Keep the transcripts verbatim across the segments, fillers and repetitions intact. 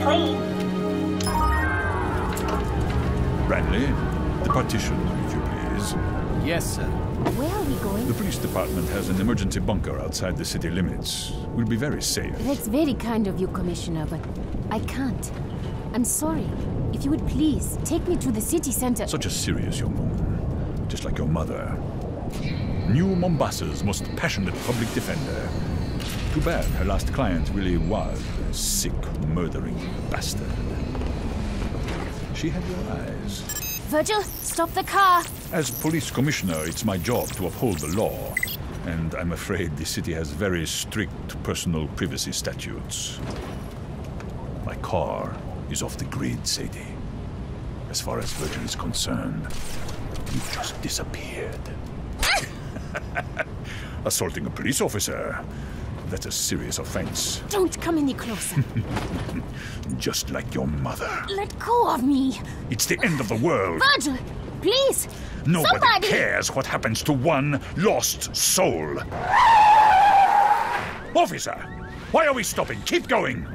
clean. Branley, the partition, if you please. Yes, sir. Where are we going? The police department has an emergency bunker outside the city limits. We'll be very safe. That's very kind of you, Commissioner, but I can't. I'm sorry. If you would please, take me to the city center. Such a serious young woman. Just like your mother. New Mombasa's most passionate public defender. Too bad her last client really was a sick, murdering bastard. She had your eyes. Virgil, stop the car! As police commissioner, it's my job to uphold the law. And I'm afraid the city has very strict personal privacy statutes. My car is off the grid, Sadie. As far as Virgil is concerned, you just disappeared. Assaulting a police officer. That's a serious offense. Don't come any closer. Just like your mother. Let go of me. It's the end of the world. Virgil, please. Nobody Somebody. cares what happens to one lost soul. Officer, why are we stopping? Keep going.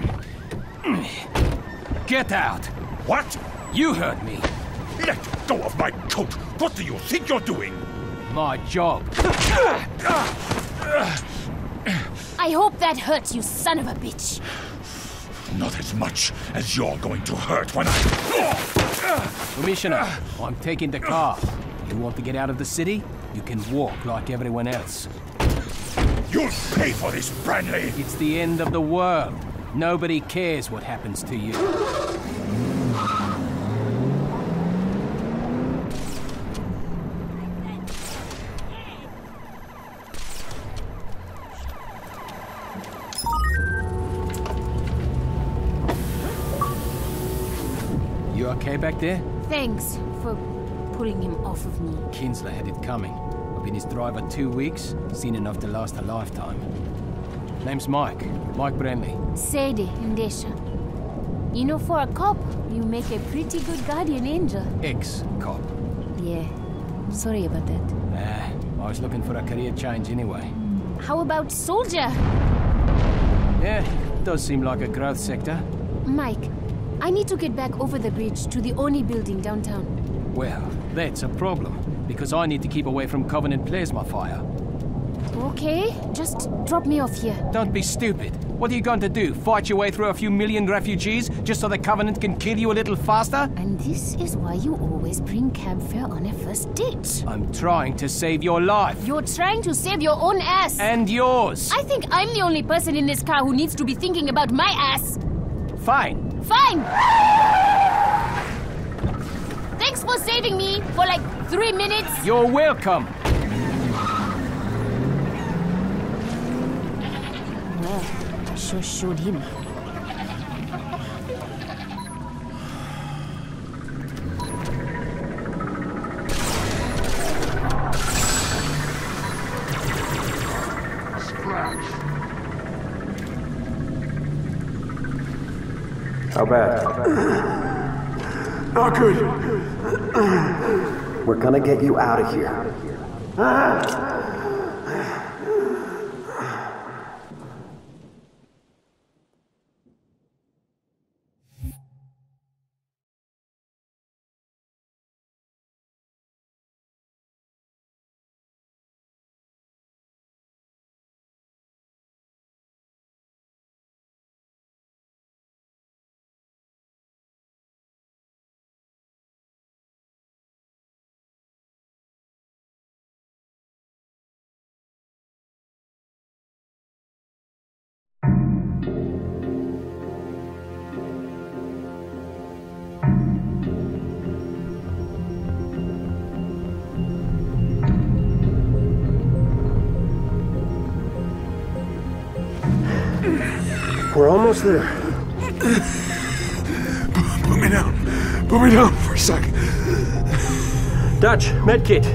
Get out! What? You heard me. Let go of my coat. What do you think you're doing? My job. I hope that hurts, you son of a bitch. Not as much as you're going to hurt when I... Commissioner, I'm taking the car. You want to get out of the city? You can walk like everyone else. You'll pay for this, Branley! It's the end of the world. Nobody cares what happens to you. You okay back there? Thanks for pulling him off of me. Kinsler had it coming. I've been his driver two weeks, seen enough to last a lifetime. Name's Mike. Mike Branley. Sadie Indesha. You know, for a cop, you make a pretty good guardian angel. Ex-cop. Yeah. Sorry about that. Ah, I was looking for a career change anyway. How about soldier? Yeah, does seem like a growth sector. Mike, I need to get back over the bridge to the Oni building downtown. Well, that's a problem, because I need to keep away from Covenant plasma fire. Okay, just drop me off here. Don't be stupid. What are you going to do? Fight your way through a few million refugees just so the Covenant can kill you a little faster? And this is why you always bring cab fare on a first date. I'm trying to save your life. You're trying to save your own ass. And yours. I think I'm the only person in this car who needs to be thinking about my ass. Fine. Fine! Thanks for saving me for like three minutes. You're welcome. Well, I sure showed him. How bad? Not good. We're gonna get you out of here. We're almost there. Put me down. Put me down for a second. Dutch, medkit.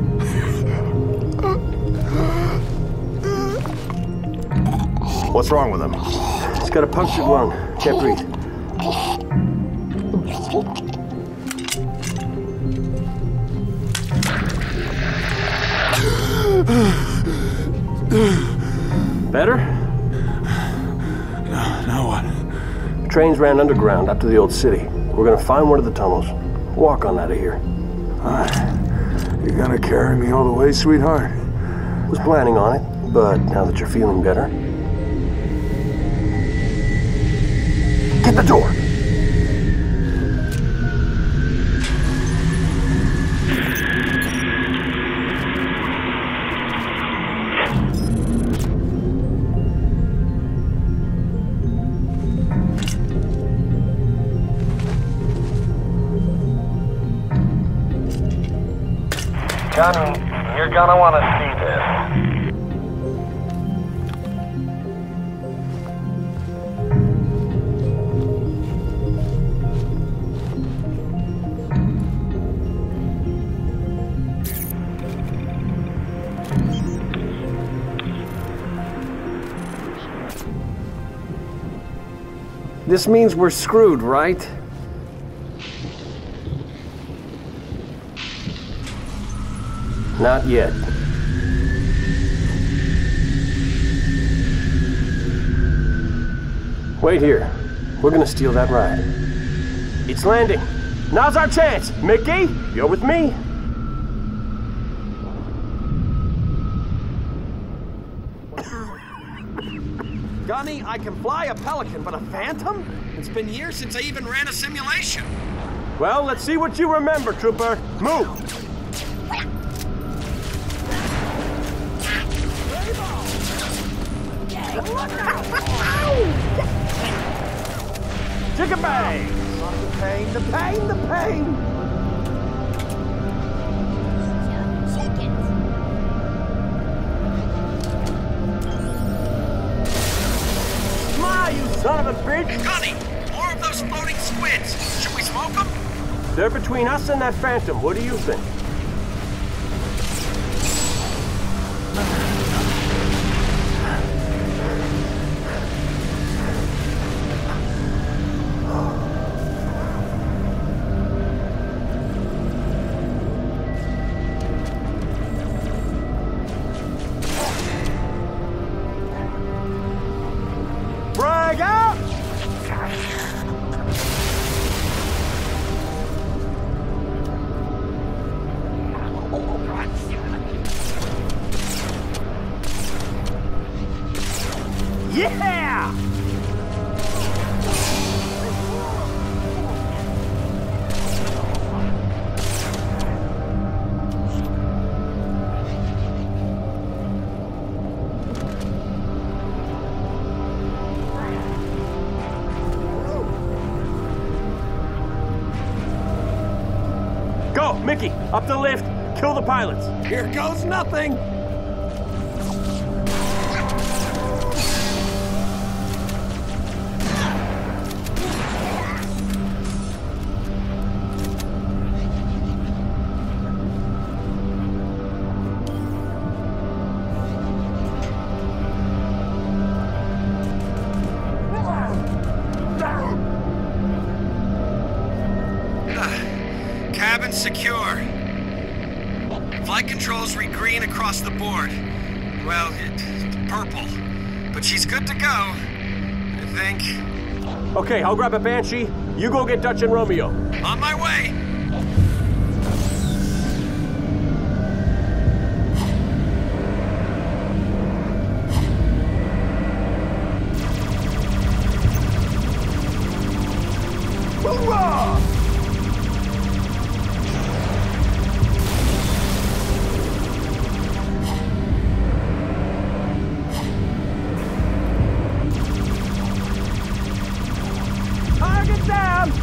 What's wrong with him? He's got a punctured lung. Can't breathe. Better? No, now what? Trains ran underground up to the old city. We're gonna find one of the tunnels. Walk on out of here. You gonna carry me all the way, sweetheart? Was planning on it, but now that you're feeling better... Get the door! Johnny, you're gonna want to see this. This means we're screwed, right? Not yet. Wait here. We're gonna steal that ride. It's landing. Now's our chance. Mickey, you're with me. Gunny, I can fly a Pelican, but a Phantom? It's been years since I even ran a simulation. Well, let's see what you remember, Trooper. Move! Chicken bang! The pain, the pain, the pain! Smile, you son of a bitch! Gunny, more of those floating squids. Should we smoke them? They're between us and that Phantom. What do you think? Yeah! Go, Mickey, up the lift, kill the pilots. Here goes nothing. Cabin secure. Flight controls read green across the board. Well, it, purple. But she's good to go, I think. Okay, I'll grab a Banshee. You go get Dutch and Romeo. On my way. Hoorah! Target down!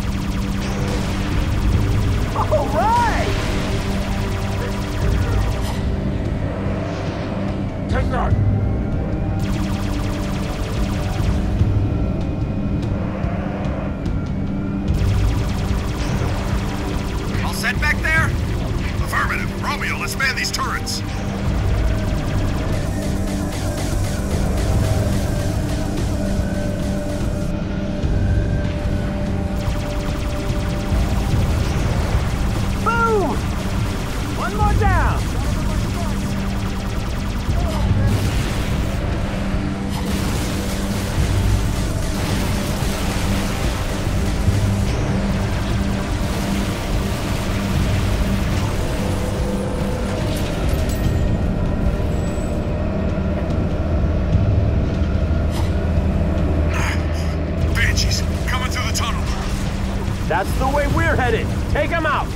All right! Take that! All set back there? Affirmative. Romeo, let's man these turrets. One more down! That's the way we're headed. Take him out.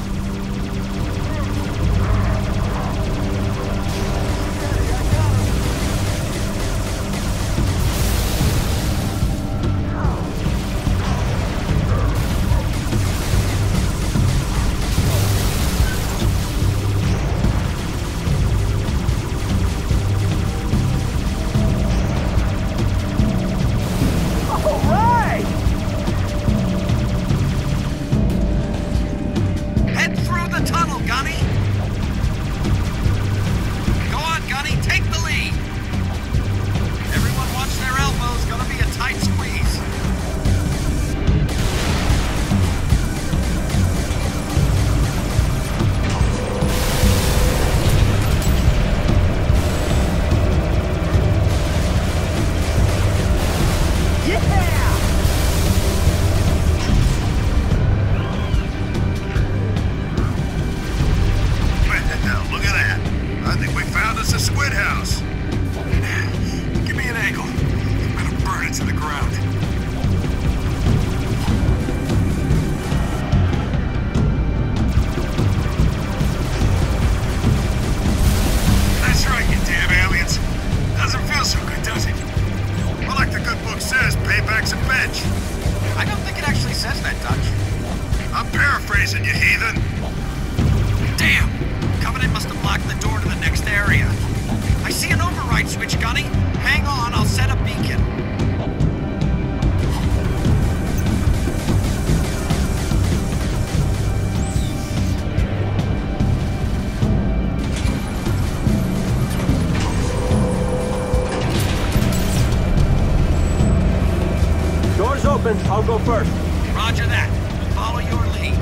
I'll go first. Roger that. Follow your lead.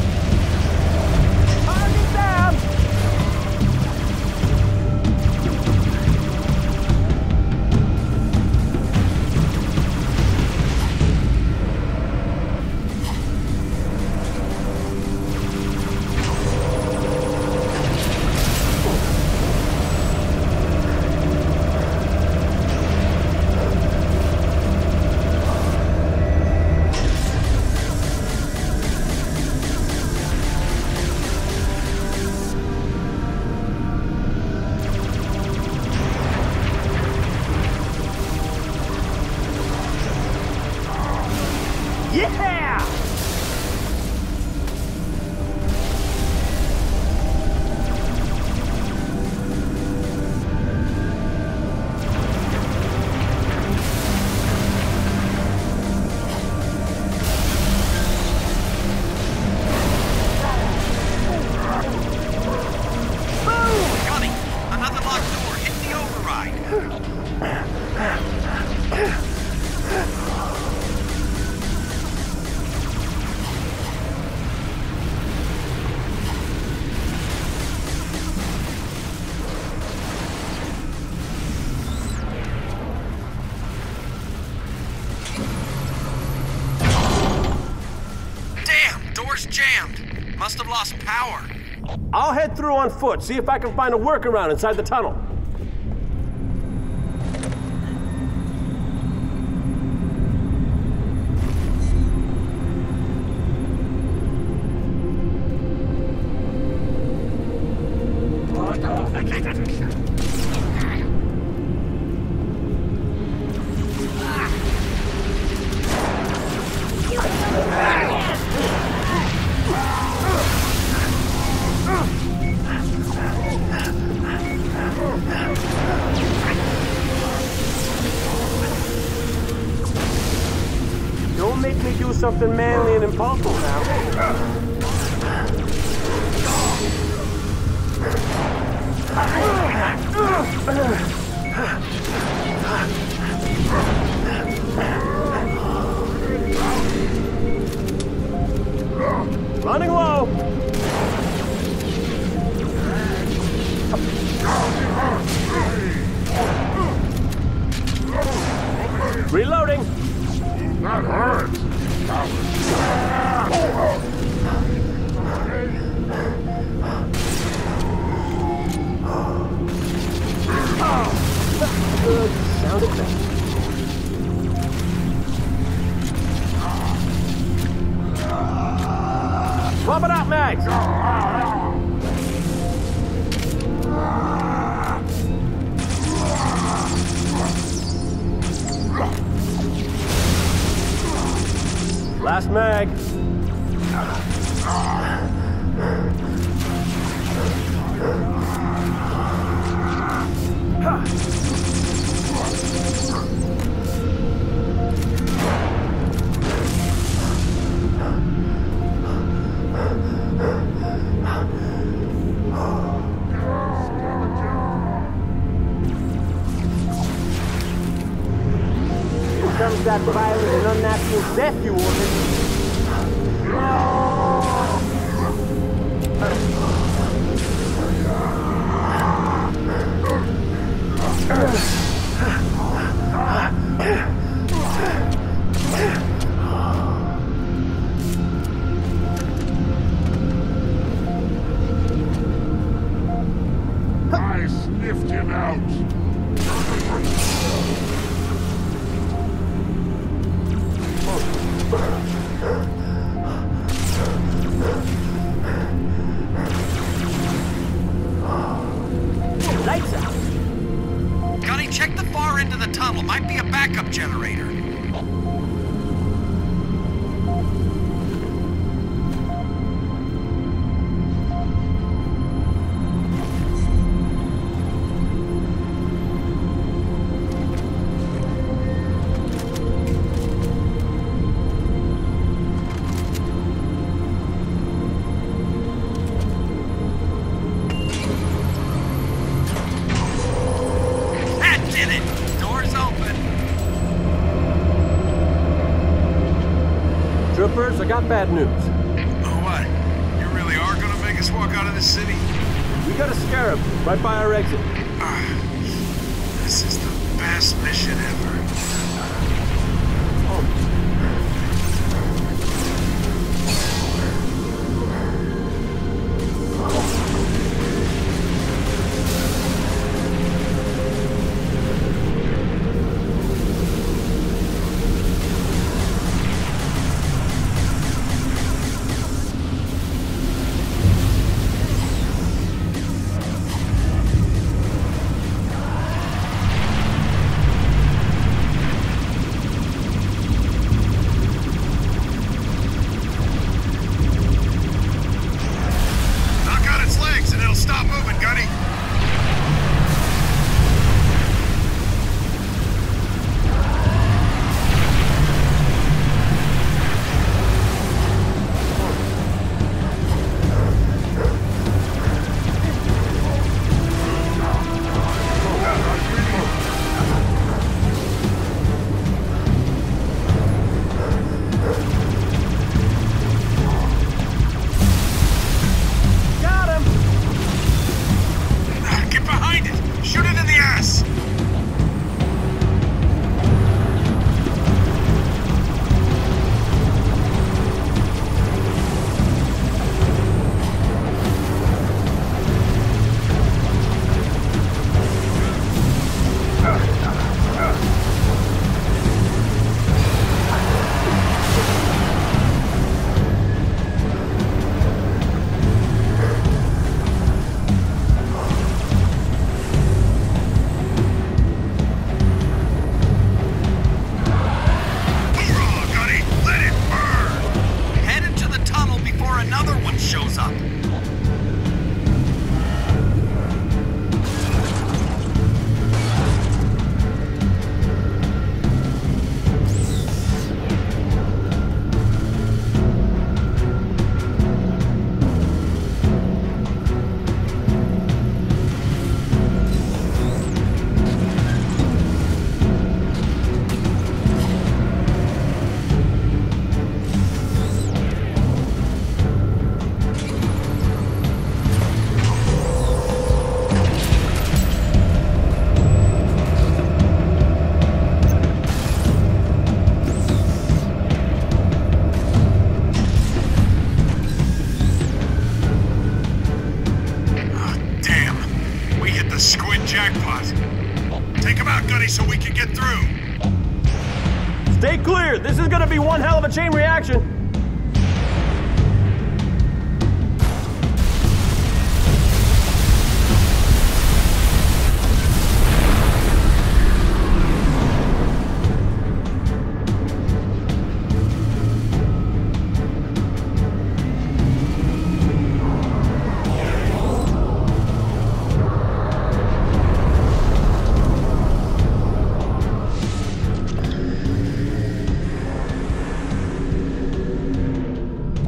Target down! Yeah! Gunny, another locked door. Hit the override. Jammed. Must have lost power. I'll head through on foot, see if I can find a workaround inside the tunnel. Don't make me do something manly and impulsive now. Running low. Reloading. That hurts. Good sound effect. mags! Last mag. Comes that violent and unnatural death you ordered. I sniffed him out. Lights out! Gunny, check the far end of the tunnel. Might be a backup generator. Troopers, I got bad news. Oh, what? You really are gonna make us walk out of this city? We got a scarab right by our exit. Uh, this is the best mission ever. So we can get through. Stay clear. This is gonna be one hell of a chain reaction.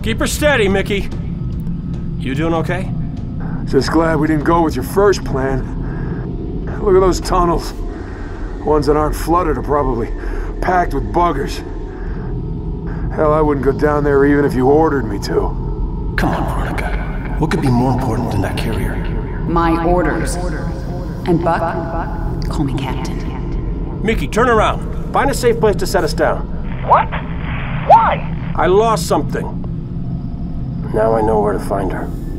Keep her steady, Mickey. You doing okay? Just glad we didn't go with your first plan. Look at those tunnels. Ones that aren't flooded are probably packed with buggers. Hell, I wouldn't go down there even if you ordered me to. Come on, Veronica. What could be more important than that carrier? My orders. And Buck, call me Captain. Mickey, turn around. Find a safe place to set us down. What? Why? I lost something. Now I know where to find her.